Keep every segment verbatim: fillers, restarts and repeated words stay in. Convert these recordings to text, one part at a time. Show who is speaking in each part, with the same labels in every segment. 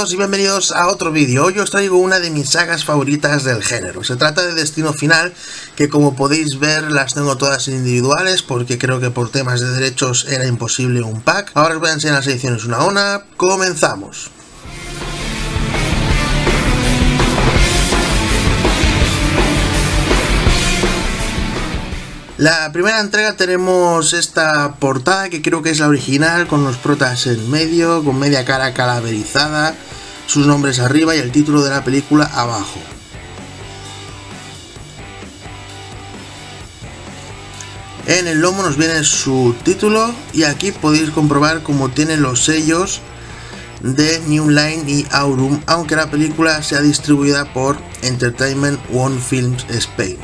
Speaker 1: todos y bienvenidos a otro vídeo. Hoy os traigo una de mis sagas favoritas del género. Se trata de Destino Final, que como podéis ver las tengo todas individuales porque creo que por temas de derechos era imposible un pack. Ahora os voy a enseñar las ediciones una a una. Comenzamos. La primera entrega tenemos esta portada que creo que es la original, con los protas en medio, con media cara calaverizada, sus nombres arriba y el título de la película abajo. En el lomo nos viene su título y aquí podéis comprobar cómo tiene los sellos de New Line y Aurum, aunque la película sea distribuida por Entertainment One Films Spain.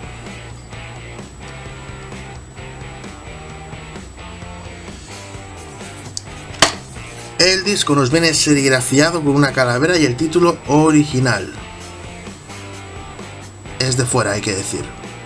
Speaker 1: El disco nos viene serigrafiado con una calavera y el título original. Es de fuera, hay que decir.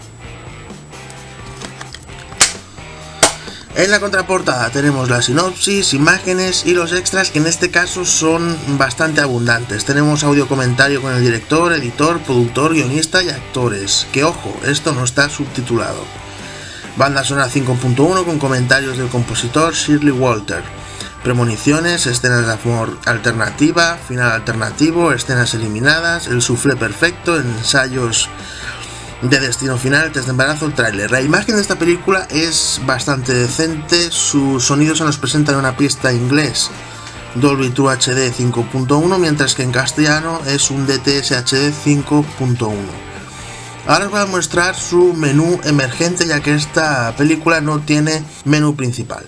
Speaker 1: En la contraportada tenemos la sinopsis, imágenes y los extras, que en este caso son bastante abundantes. Tenemos audio comentario con el director, editor, productor, guionista y actores. Que ojo, esto no está subtitulado. Banda sonora cinco punto uno con comentarios del compositor Shirley Walter. Premoniciones, escenas de amor alternativa, final alternativo, escenas eliminadas, el suflé perfecto, ensayos de Destino Final, test de embarazo, el tráiler. La imagen de esta película es bastante decente, su sonido se nos presenta en una pista inglés Dolby True H D cinco punto uno, mientras que en castellano es un D T S H D cinco punto uno. Ahora os voy a mostrar su menú emergente, ya que esta película no tiene menú principal.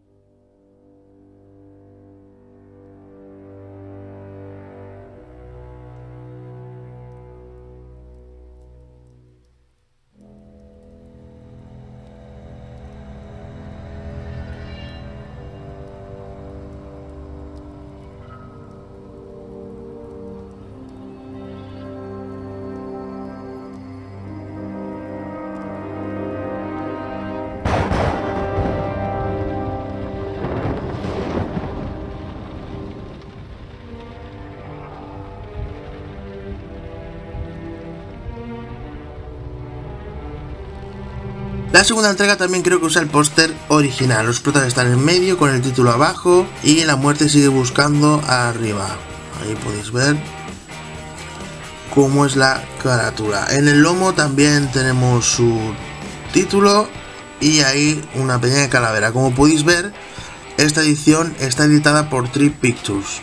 Speaker 1: La segunda entrega también creo que usa el póster original. Los protas están en medio con el título abajo y la muerte sigue buscando arriba. Ahí podéis ver cómo es la carátula. En el lomo también tenemos su título y ahí una pequeña calavera. Como podéis ver, esta edición está editada por Trip Pictures.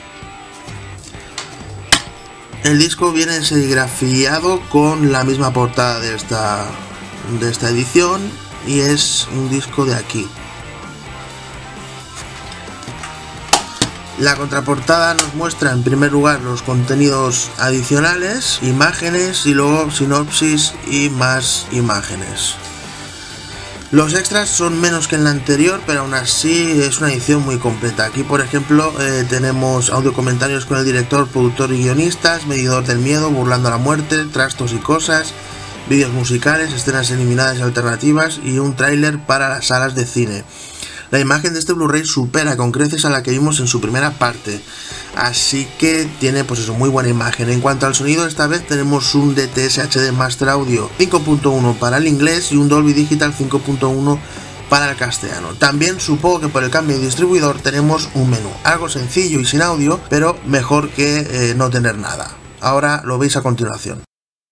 Speaker 1: El disco viene serigrafiado con la misma portada de esta de esta edición y es un disco de aquí. La contraportada nos muestra en primer lugar los contenidos adicionales, imágenes y luego sinopsis y más imágenes. Los extras son menos que en la anterior, pero aún así es una edición muy completa. Aquí por ejemplo eh, tenemos audio comentarios con el director, productor y guionistas, medidor del miedo, burlando a la muerte, trastos y cosas, vídeos musicales, escenas eliminadas y alternativas y un tráiler para las salas de cine. La imagen de este Blu-ray supera con creces a la que vimos en su primera parte, así que tiene pues eso, muy buena imagen. En cuanto al sonido, esta vez tenemos un D T S H D Master Audio cinco punto uno para el inglés y un Dolby Digital cinco punto uno para el castellano. También supongo que por el cambio de distribuidor tenemos un menú, algo sencillo y sin audio, pero mejor que eh, no tener nada. Ahora lo veis a continuación.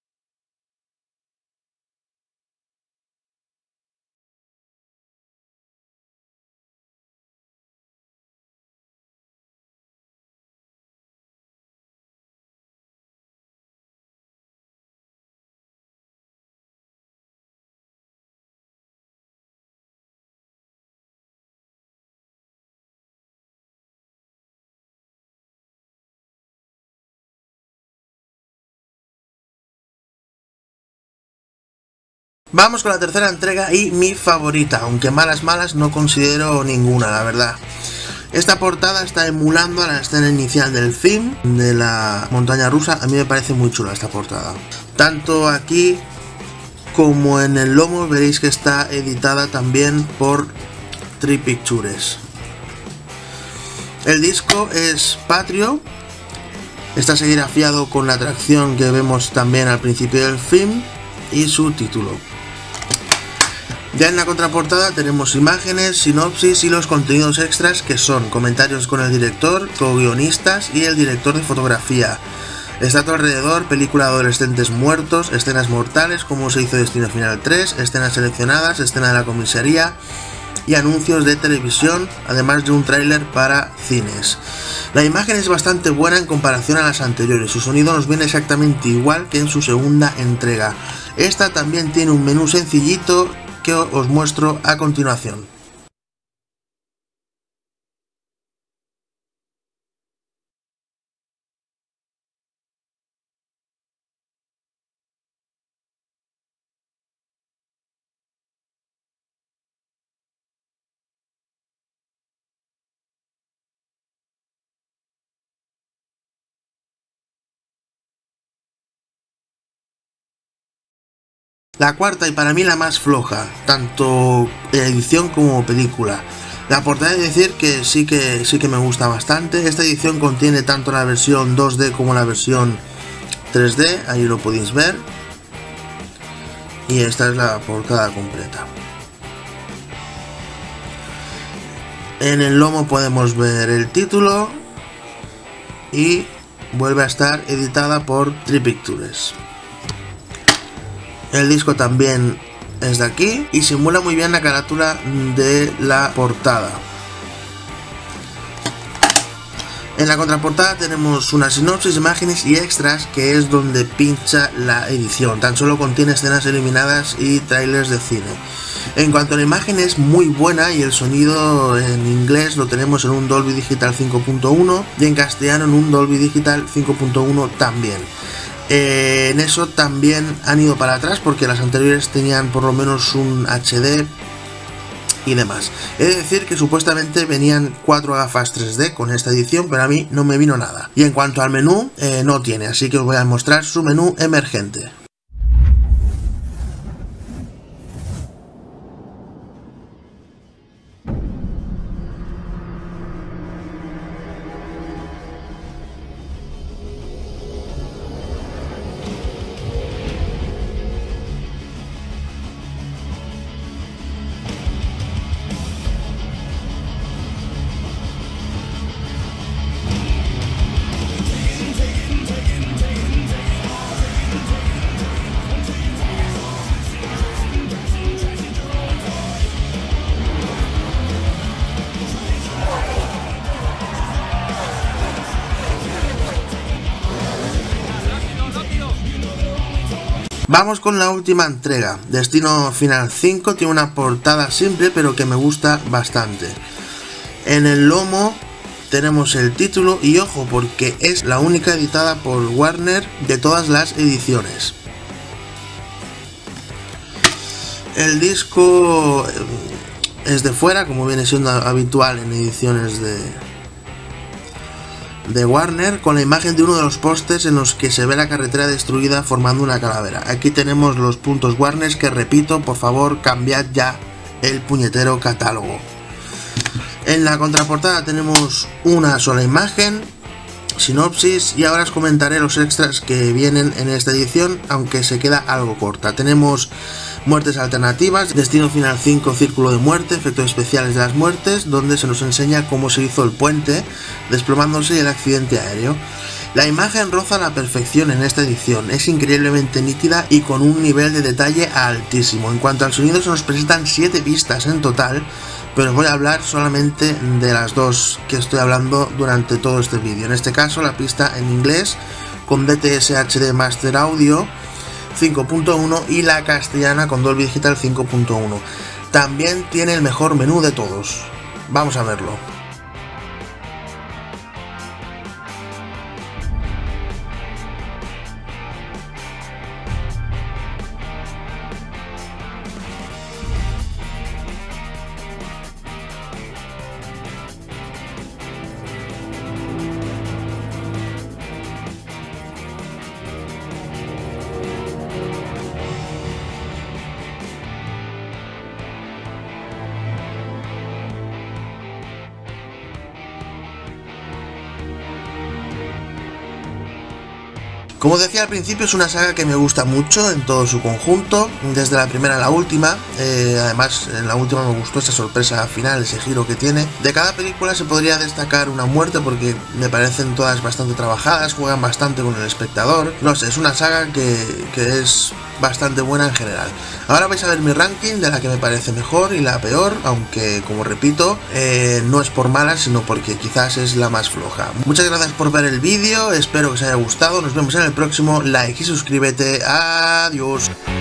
Speaker 1: Vamos con la tercera entrega y mi favorita, aunque malas malas no considero ninguna, la verdad. Esta portada está emulando a la escena inicial del film de la montaña rusa. A mí me parece muy chula esta portada. Tanto aquí como en el lomo veréis que está editada también por Trip Pictures. El disco es Patrio Está serigrafiado con la atracción que vemos también al principio del film y su título. Ya en la contraportada tenemos imágenes, sinopsis y los contenidos extras, que son comentarios con el director, co-guionistas y el director de fotografía. Está a tu alrededor, película de adolescentes muertos, escenas mortales, como se hizo Destino Final tres, escenas seleccionadas, escena de la comisaría y anuncios de televisión, además de un tráiler para cines. La imagen es bastante buena en comparación a las anteriores, su sonido nos viene exactamente igual que en su segunda entrega. Esta también tiene un menú sencillito que os muestro a continuación. La cuarta y para mí la más floja, tanto edición como película. La portada de decir que sí que sí que me gusta bastante. Esta edición contiene tanto la versión dos D como la versión tres D, ahí lo podéis ver. Y esta es la portada completa. En el lomo podemos ver el título y vuelve a estar editada por Tree Pictures. El disco también es de aquí y simula muy bien la carátula de la portada. En la contraportada tenemos una sinopsis, imágenes y extras, que es donde pincha la edición. Tan solo contiene escenas eliminadas y trailers de cine. En cuanto a la imagen, es muy buena y el sonido en inglés lo tenemos en un Dolby Digital cinco punto uno y en castellano en un Dolby Digital cinco punto uno también. Eh, en eso también han ido para atrás porque las anteriores tenían por lo menos un H D y demás. He de decir que supuestamente venían cuatro gafas tres D con esta edición, pero a mí no me vino nada. Y en cuanto al menú, eh, no tiene, así que os voy a mostrar su menú emergente. Vamos con la última entrega. Destino Final cinco tiene una portada simple pero que me gusta bastante. En el lomo tenemos el título y ojo porque es la única editada por Warner de todas las ediciones. El disco es de fuera, como viene siendo habitual en ediciones de, de Warner, con la imagen de uno de los pósters en los que se ve la carretera destruida formando una calavera. Aquí tenemos los puntos Warner que, repito, por favor cambiad ya el puñetero catálogo. En la contraportada tenemos una sola imagen, sinopsis, y ahora os comentaré los extras que vienen en esta edición, aunque se queda algo corta. Tenemos muertes alternativas, Destino Final cinco, Círculo de Muerte, efectos especiales de las muertes, donde se nos enseña cómo se hizo el puente desplomándose y el accidente aéreo. La imagen roza a la perfección en esta edición, es increíblemente nítida y con un nivel de detalle altísimo. En cuanto al sonido, se nos presentan siete pistas en total, pero os voy a hablar solamente de las dos que estoy hablando durante todo este vídeo. En este caso, la pista en inglés con D T S H D Master Audio cinco punto uno y la castellana con Dolby Digital cinco punto uno. También tiene el mejor menú de todos. Vamos a verlo. Como decía al principio, es una saga que me gusta mucho en todo su conjunto, desde la primera a la última. Eh, además, en la última me gustó esa sorpresa final, ese giro que tiene. De cada película se podría destacar una muerte porque me parecen todas bastante trabajadas, juegan bastante con el espectador. No sé, es una saga que, que es bastante buena en general. Ahora vais a ver mi ranking de la que me parece mejor y la peor, aunque como repito, eh, no es por mala, sino porque quizás es la más floja. Muchas gracias por ver el vídeo, espero que os haya gustado, nos vemos en el próximo, like y suscríbete, adiós.